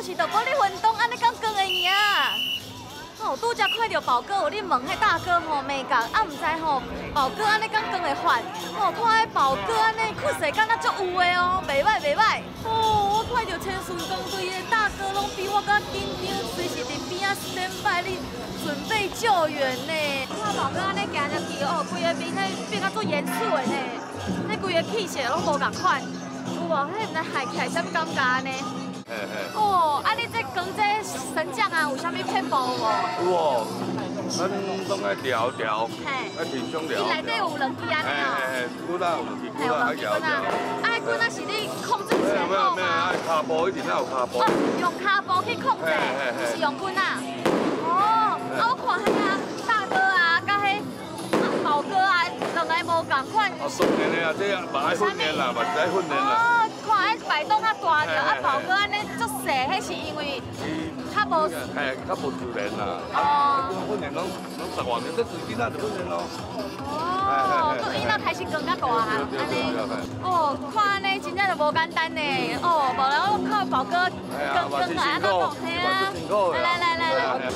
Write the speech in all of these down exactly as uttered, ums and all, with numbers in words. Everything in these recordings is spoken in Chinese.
是着无咧运动，安尼敢讲的尔。哦，拄则看到宝哥有咧问迄大哥吼美甲，啊毋知吼宝哥安尼敢讲的法，哦看迄宝哥安尼酷势敢若足有的哦，袂歹袂歹。哦，我看到千顺公队的大哥拢比我较紧张，随时伫边仔 stand by 你准备救援呢。看宝哥安尼行入去哦，规个面迄变甲足严肃的呢，迄规个气势拢无共款，有无？迄毋知害起来啥物感觉呢？ 哦，啊！你这讲这神将啊，有啥物偏步无？ 有哦，咱拢爱调调，爱平胸调。 伊内底有两支安尼哦。 嘿嘿嘿，骨仔有两支，骨仔爱调调。 啊，骨仔是你控制前没有后没有，爱吗？ 骹步一定要有骹步。 哦，用骹步去控制，是用骨仔。哦，啊，我看迄个大哥啊，甲迄宝哥啊，两个无共款。 啊，训练的啊，这嘛爱训练啦，嘛是爱训练啦。 哦，看迄摆动啊大着，啊宝哥安尼足细，迄是因为较无。 嘿，较无自然啦。 哦。 训练拢拢十外年，这自己那就训练咯。 哦，都因那开始更较大啊，安尼。哦，看安尼真正就无简单呢。哦，无然后靠宝哥更更来安怎弄？嘿啊，来来来来。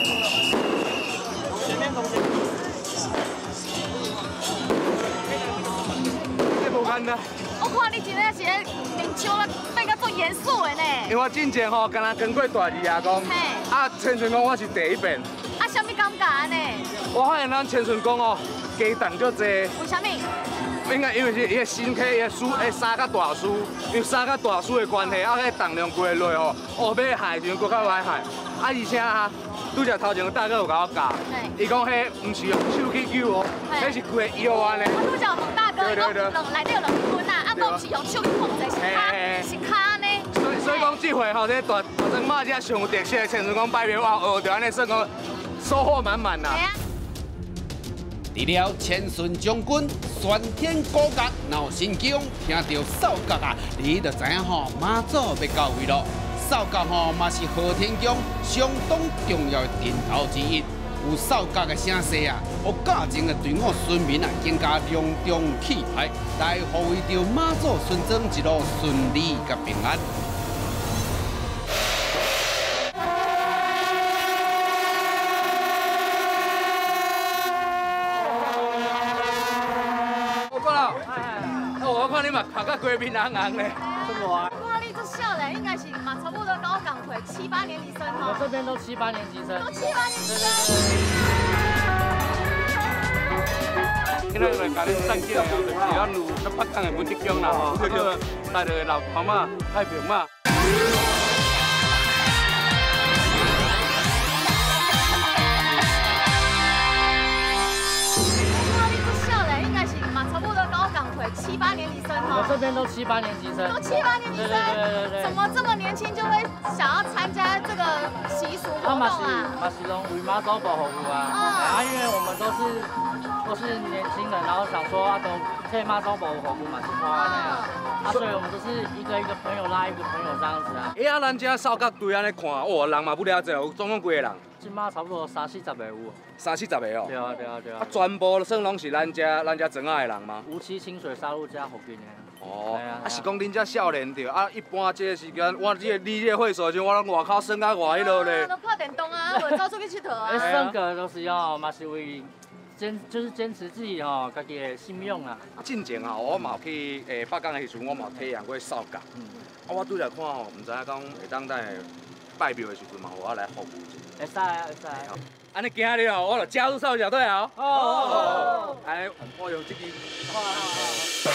前面同学。 这无简单。 我看你真正是咧面笑咧变甲足严肃的呢。 因为我之前吼，刚刚跟过大二啊讲，啊千顺讲我是第一遍。 啊，什么感觉安尼？ 我发现咱千顺讲哦，加重足济。 为什么？ 应该因为是伊个身体伊个输会杀较大输，因为杀较大输的关系，啊，迄重量过落吼，哦，要害就搁较歹害。啊，而且啊，拄则头前个大哥有甲我教，伊讲迄毋是用手去救哦，迄是规个药安尼。 我拄则有问大哥，伊讲两内底有两分啊，啊，都毋是用手去控制，是骹是骹安尼。 所以所以讲这回吼，这大大庄马只上有特色的千顺讲摆面哇，学着安尼算讲收获满满啦。 除了千顺将军宣天古角闹神经，听到扫角啊，你就知影吼妈祖要到位咯。扫角吼嘛是昊天宫相当重要的阵头之一，有扫角的声势啊，有驾前的队伍村民啊更加隆重气派，来护卫着妈祖孙庄一路顺利甲平安。 我看你嘛拍到规面红红嘞， 这么啊？ 我看你这少年应该是嘛差不多跟我同岁，七八年级生哈。 我这边都七八年级生。 都七八年级生。 今仔来甲你赞奖哦，就是咱有咱北港的文德宫啦吼，叫做带着老婆嘛、太平嘛。 七八年级生哈， 我这边都七八年级生， 都七八年级生， 对对对对。 怎么这么年轻就会想要参加这个习俗活动啊？ 马西龙为妈祖保护啊，啊，因为我们都是都是年轻人，然后想说啊，都可以妈祖保护保护嘛，是花那样，啊，所以我们都是一个一个朋友拉一个朋友这样子啊。 哎啊，咱这扫角队安尼看，哇，人嘛不了济，有总共几个人？ 今嘛差不多三四十个有。 三四十个哦。 对啊对啊对啊。 啊，全部算拢是咱这咱这庄仔的人吗？ 无期清水沙鹿加福建的。 哦。啊，是讲恁这少年着啊，一般这个时间，我这个你这个会所就我拢外口耍到外迄落咧。 都拍电动啊，我走出去佚佗啊。 算个都是哦，嘛是为坚就是坚持自己哦，家己的信用啊。 进前吼，我嘛有去诶北港的时阵，我嘛体验过扫角。嗯。啊，我拄则看吼，毋知影讲会当等拜庙的时阵嘛，我来服务一下。 会使啊，会使。 安尼行了后，我就加入扫小队啊！哦哦哦！来，我用这支。好好好。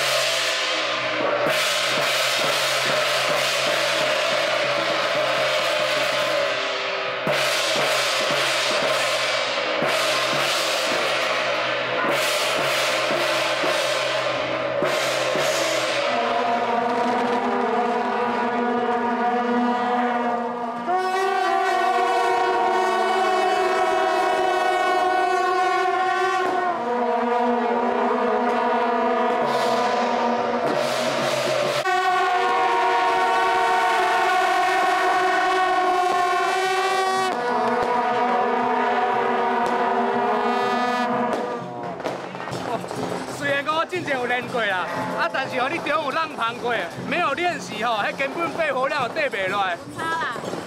进前有练过啦，啊，但是哦，你中有浪旁过，没有练习吼，迄根本肺活量有缀袂落来。 差啦。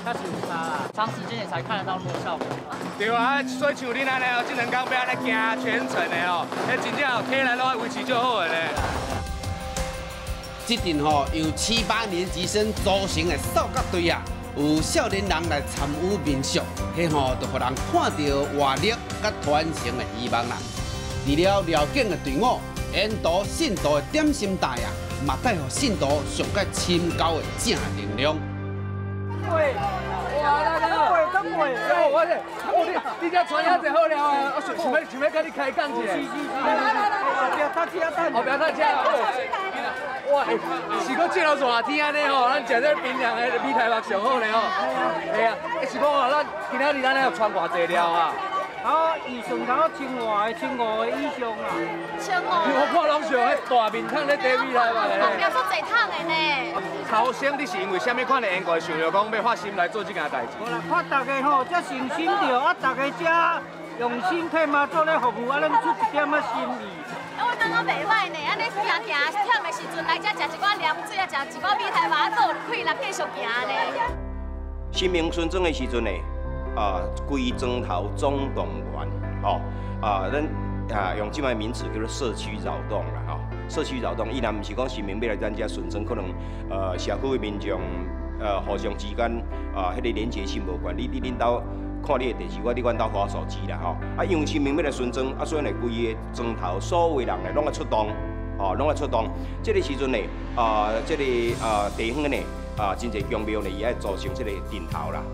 确实有差啦，长时间也才看得到那个效果。 对啊，所以像恁安尼哦，这两天要安尼行全程的哦，迄真正体力拢要维持最好的咧。 这阵吼由七八年级生组成的扫角队啊，有少年人来参与民俗，迄吼就互人看到活力甲传承的希望啦。除了辽警的队伍，沿途信徒的点心台啊，嘛带予信徒上界深厚的正能量。 喂，哇，那个，真贵，我我我你你这传遐济好料啊！我想想要想要跟你开讲一下。是是是。来来来来，后壁搭车等。后壁搭车。哇，是讲这落热天安尼吼，咱食这冰凉的米苔目上好咧吼。系啊，是讲吼，咱今仔日咱咧穿偌济料啊。 啊，伊算头千外的、千五的以上啦。 千五。 我看拢像迄大面桶咧底米苔目咧。 不要说济桶的呢。 头先你是因为啥物款的缘故，想着讲要发心来做这件代志？ 无啦，看大家吼，这诚心着，啊，大家这用心替妈祖咧服务，啊，咱出一点仔心意。 啊，我感觉袂歹呢，安尼行行忝的时阵来这食一寡凉水啊，食一寡米苔目，还有气力继续行呢。 新明春装的时阵呢，啊，规庄头总动员，吼，啊，咱啊用即摆名词叫做社区扰动啦，吼。社区扰动，伊若毋是讲新民要来咱遮顺装，可能呃社区的民众呃互相之间啊，迄、那个连结性无关。你你恁兜看你的电视，我伫阮兜划手机啦吼。啊，因为新民要来顺装，啊，所以呢，规个庄头所有的人呢，拢要出动，哦，拢要出动。这个时阵呢，啊、呃，这个啊、呃、地方呢，啊、呃，真侪宫庙呢，伊爱组成这个阵头啦。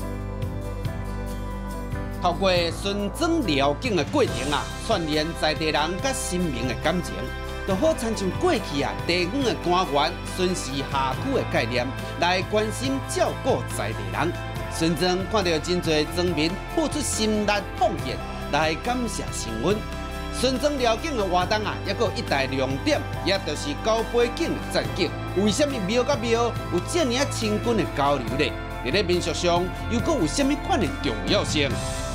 透过顺装辽境的过程啊，串联在地人甲新民的感情。就好参像过去啊，地方的官员巡视辖区的概念，来关心照顾在地人。顺装看到真侪庄民付出心力奉献，来感谢神恩。顺装辽境的活动啊，也有一大亮点，也就是高背景的战景。为什么庙甲庙有这么啊亲近的交流呢？伫咧民俗上又阁有什么款的重要性？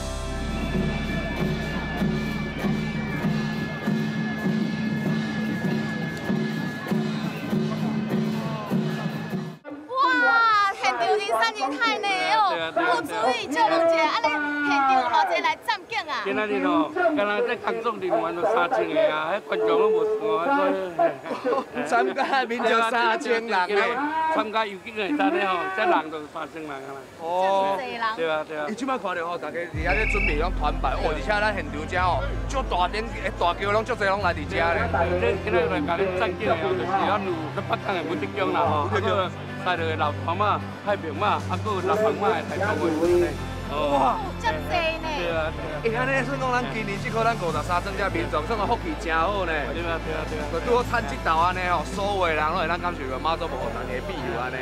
三年太内哦，有注意照两者，安尼现场有偌济来占景啊。 今仔日哦，敢若这工作人员都三千个啊，迄观众拢无算。 参加民众三千人诶， 参加游景的，但咧吼，这人就三千人啊啦。 哦， 对啊对啊。 伊即摆看到吼，大家伫遐咧准备拢团拜，哦，而且咱现场遮哦，足大顶大桥拢足济拢来伫遮咧。 这今仔日来甲恁占景的哦，就是咱有咱北港的武德宫啦吼，还有带着老头嘛、太平嘛，啊，搁有六方嘛的台中的。 哇，遮济呢！ 对啊对啊。 哎，安尼算讲咱今年即个咱五十三庄这民众，算讲福气真好呢。 对啊对啊对啊。 就拄好趁这道安尼吼，所有的人拢会咱感受到妈祖保护大家庇佑安尼。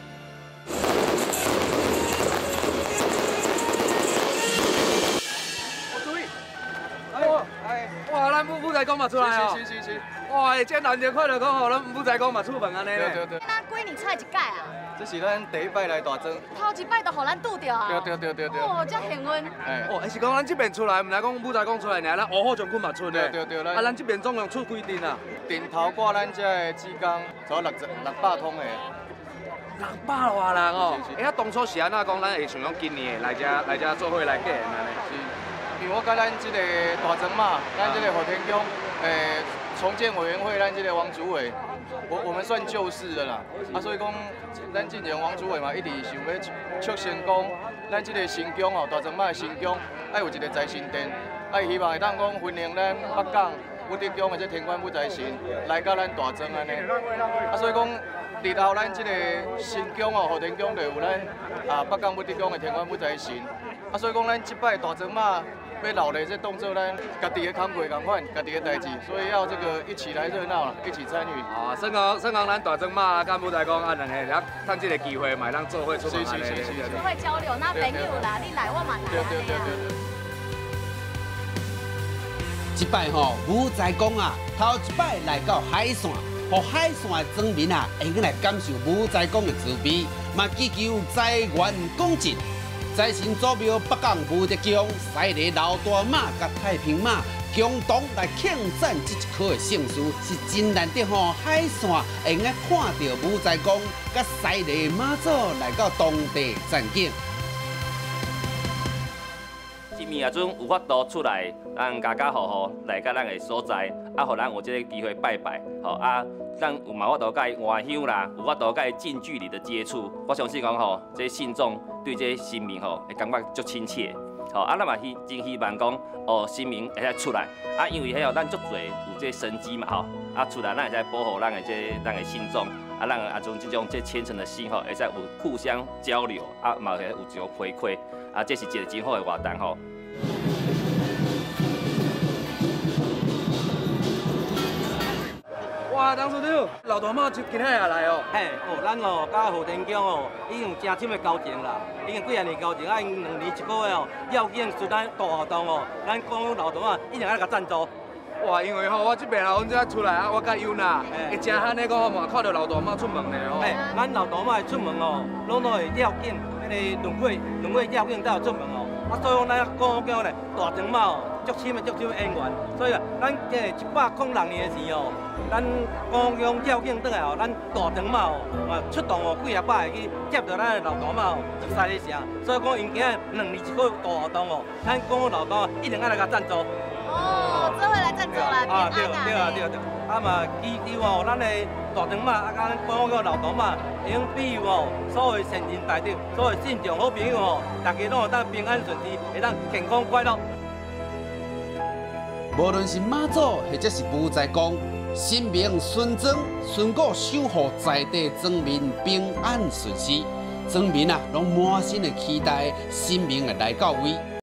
我注意。哎哎，哇，咱武武财公嘛出来哦。是是是。哇，这难得看到讲吼，咱武财公嘛出门安尼咧。 对对对。 咱几年出来一届啊？ 这是咱第一摆来大庄。 头一摆就互咱拄着啊。 对对对对对。 哦，遮幸运。 哎。 哦，是讲咱这边出来，毋来讲武财公出来尔，咱五号将军嘛出咧。 对对对。 啊，咱这边总共出几阵啊？ 顶头挂咱这的职工，差六十六百通的。 六百外人哦。哎，啊，当初是安怎讲？咱会想讲今年来遮来遮做伙来建安尼。 是。因为我甲咱这个大庄嘛，咱这个和田宫，诶。重建委员会，咱这个王主委，我我们算旧事的啦，啊，所以讲，咱之前王主委嘛，一直想要促成讲，咱这个新宫哦，大庄嘛的新宫，爱有一个财神殿，啊，希望会当讲欢迎咱北港武德宫的这天官武财神来到咱大庄安尼，啊，所以讲，日后咱这个新宫哦，和田宫就有咱啊北港武德宫的天官武财神，啊，所以讲咱这摆大庄嘛。要老的这动作，咱家己的工课共款，家己的代志，所以要这个一起来热闹啦，一起参与。 啊，算讲算讲咱大庄嘛，甲武财公啊两个，咱趁这个机会嘛，咱做伙出门安尼。 是是是。会交流，那朋友啦，你来我嘛来。 对对对对对。 这摆吼，武财公啊，头一摆来到海线，互海线的庄民啊，会用来感受武财公的慈悲，嘛祈求财源广进。 财神祖庙北港武德宫，西里老大马甲太平马共同来庆赞这一颗的圣事，是真难得吼海线会用看到武财公甲西里妈祖来到当地参景。 今年啊，阵有法度出来，咱家家户户来到咱的所在，啊，互咱有这个机会拜拜，吼啊。 咱有嘛法度甲伊换香啦，有法度甲伊近距离的接触。我相信讲吼，这信众对这神明吼会感觉足亲切。吼啊，咱嘛希真希望讲，哦，神明会使出来。啊，因为迄个咱足侪有这神机嘛吼，啊出来咱会使保护咱的这咱的信众，啊，咱啊种这种这虔诚的心吼，会使有互相交流，啊嘛会有一个回馈，啊，这是一个真好的活动吼。 哇，董事长，老大妈今今仔也来哦。 嘿，哦，咱哦，甲和田宫哦，已经有诚深的交情啦，已经几啊年交情，啊，因两年一个月哦，要紧出咱大活动哦，咱讲老大妈一定爱甲赞助。 哇，因为吼，我这边啊，阮这出来啊，我甲优娜，会真罕的讲嘛，看到老大妈出门的哦。 嘿，咱老大妈出门哦，拢拢会要紧，迄个轮回轮回要紧才有出门哦。啊，所以讲咱讲叫咧大长嘛哦，足深的足深的姻缘，所以啊，咱这一百零六年的时哦。 咱公共要紧倒来哦，咱大长嘛哦，啊出动哦，几啊百个去接到咱的老大嘛哦，入西里城。所以讲，因今仔两年一个大活动哦，咱公共老大一定爱来甲赞助。 哦，这回来赞助啦， 啊对平安啊。 对啊对啊对。啊嘛，祈求哦，咱的大长嘛啊，甲咱公共老大嘛，会用庇佑哦，所有善人大德，所有信众好朋友哦，大家拢会当平安顺利，会当健康快乐。 无论是妈祖或者是武财公。 神明顺庄，顺果守护在地庄民平安顺遂，庄民啊，拢满心的期待神明来到位。